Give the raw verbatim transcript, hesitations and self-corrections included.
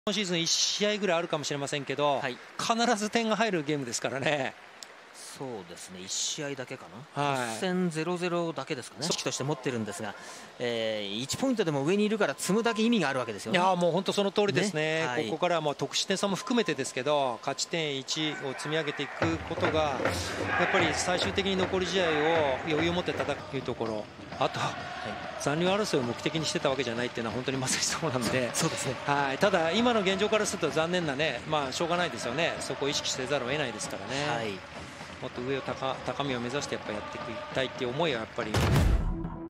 今シーズンいち試合ぐらいあるかもしれませんけど、はい、必ず点が入るゲームですからね。 そうですね、いち試合だけかな、 はい、 いち戦ゼロゼロだけですかね、組織として持ってるんですが、えー、いちポイントでも上にいるから積むだけ意味があるわけですよね。 いやもう本当その通りですね、ね、はい、ここからはもう得失点差も含めてですけど、勝ち点いちを積み上げていくことが、やっぱり最終的に残り試合を余裕を持って戦うというところ、あと、はい、残留争いを目的にしてたわけじゃないっていうのは、本当にまさにそうなんで、 そうですね、 はい、ただ、今の現状からすると残念なね、まあしょうがないですよね、そこを意識せざるを得ないですからね。はい、もっと上を 高, 高みを目指してやっぱやっていきたいっていう思いはやっぱり